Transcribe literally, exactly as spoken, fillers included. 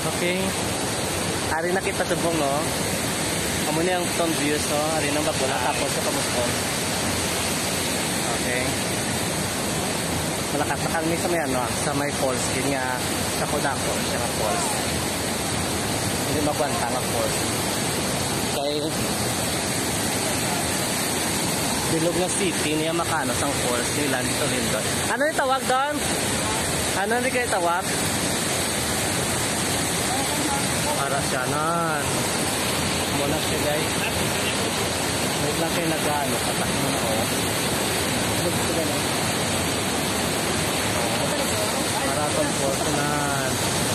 Okay. Hari na kita subong, no? Amo na yung tom views, no? Hari na bagula tapos sa kamuspon. Okay. Malakas na kami sa may ano, sa may falls. Yun nga, sa Kodako, siya nga falls. Hindi magwanta nga falls. Kaya, bilog na city niya makano sang falls nila dito Lindon. Ano yung tawag doon? Ano yung kayo tawag? Parasyanan. Muna siya guys. Wait lang kayo nag-ano. Patak mo na ako. Gusto ko na. Marathon Fortunan.